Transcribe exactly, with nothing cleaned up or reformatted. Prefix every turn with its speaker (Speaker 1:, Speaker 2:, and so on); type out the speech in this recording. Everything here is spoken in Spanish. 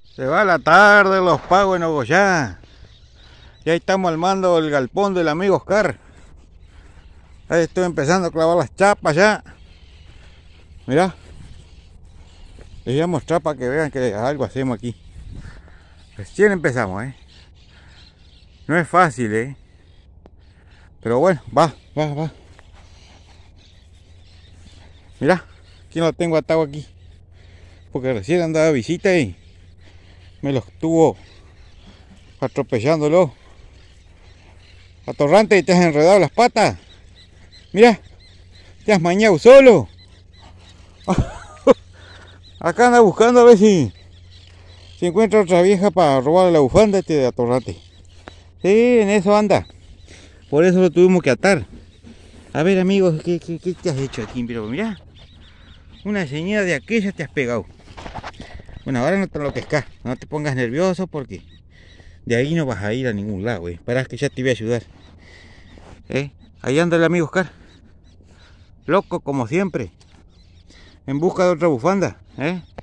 Speaker 1: Se va la tarde los pagos en Ogollá. Ya estamos al mando del galpón del amigo Oscar. Ahí estoy empezando a clavar las chapas ya. Mirá. Les voy a mostrar para que vean que algo hacemos aquí. Recién empezamos, eh. No es fácil, eh. Pero bueno, va, va, va. Mirá, aquí lo tengo atado aquí. Porque recién andaba de visita y me lo estuvo atropellándolo. Atorrante y te has enredado las patas. Mira, te has mañado solo. Acá anda buscando a ver si, si encuentra otra vieja para robarle la bufanda este de Atorrante. Sí, en eso anda. Por eso lo tuvimos que atar. A ver, amigos, ¿qué, qué, qué te has hecho aquí? Pero mira, una señal de aquella te has pegado. Bueno, ahora no te enloquezcas, no te pongas nervioso porque de ahí no vas a ir a ningún lado, eh. Esperás que ya te voy a ayudar. ¿Eh? Ahí anda el amigo Oscar. Loco como siempre. En busca de otra bufanda, ¿eh?